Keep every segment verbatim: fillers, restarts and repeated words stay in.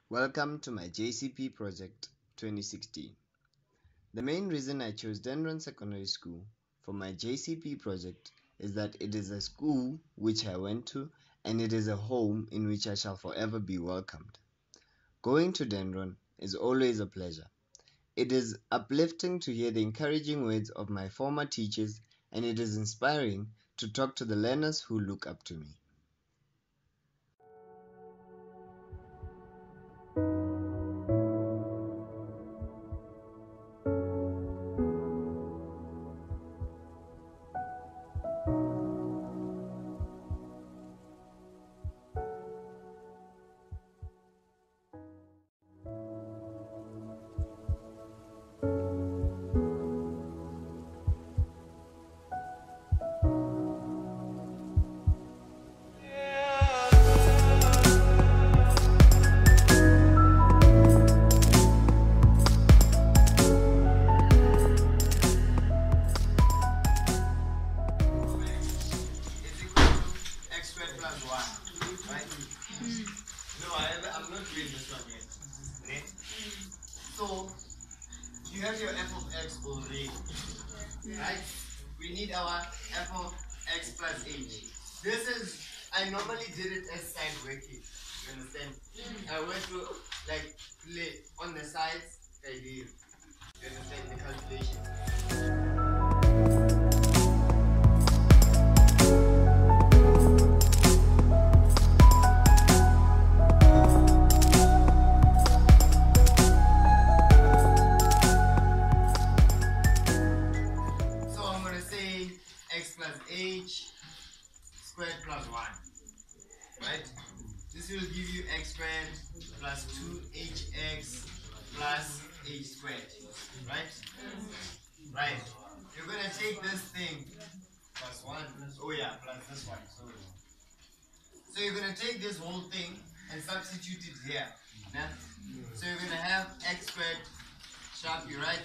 Welcome to my J C P project twenty sixteen. The main reason I chose Dendron Secondary School for my J C P project is that it is a school which I went to and it is a home in which I shall forever be welcomed. Going to Dendron is always a pleasure. It is uplifting to hear the encouraging words of my former teachers, and it is inspiring to talk to the learners who look up to me. So, you have your f of x already, right? We need our f of x plus h. This is, I normally did it as side working, you understand? I went to, like, play on the sides, I did, you understand, the calculation. X plus h squared plus one, right? This will give you x squared plus two h x plus h squared, right? Right. You're going to take this thing plus one. Oh yeah, plus this one. Sorry. So you're going to take this whole thing and substitute it here. Yeah? So you're going to have x squared sharp, you write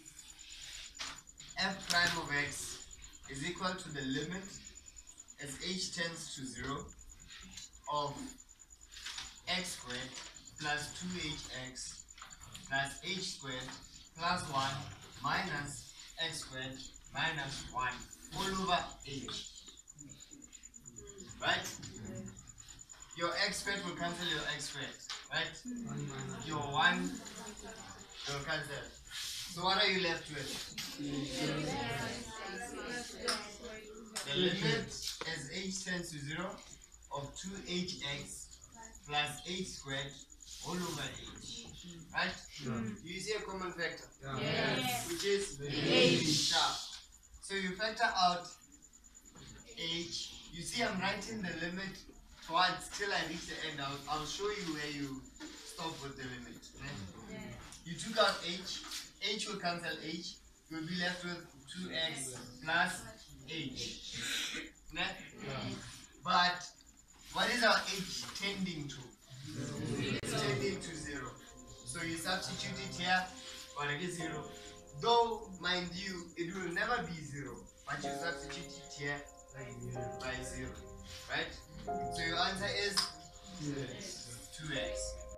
f prime of x is equal to the limit as h tends to zero of x squared plus two h x plus h squared plus one minus x squared minus one all over h. Right? Your x squared will cancel your x squared, right? Your one will cancel. So what are you left with? The limit as h tends to zero of two h x plus h squared all over h. Right? Sure. Do you see a common factor? Yes. Which is h sharp. So you factor out h. You see I'm writing the limit towards till I reach the end. I'll, I'll show you where you stop with the limit. Right? Yeah. You took out h. H will cancel h. You'll be left with two x plus h. Yeah. But what is our h tending to? Zero. It's tending to zero. So you substitute it here, but it is zero. Though, mind you, it will never be zero. But you substitute it here by zero. Right? So your answer is two x.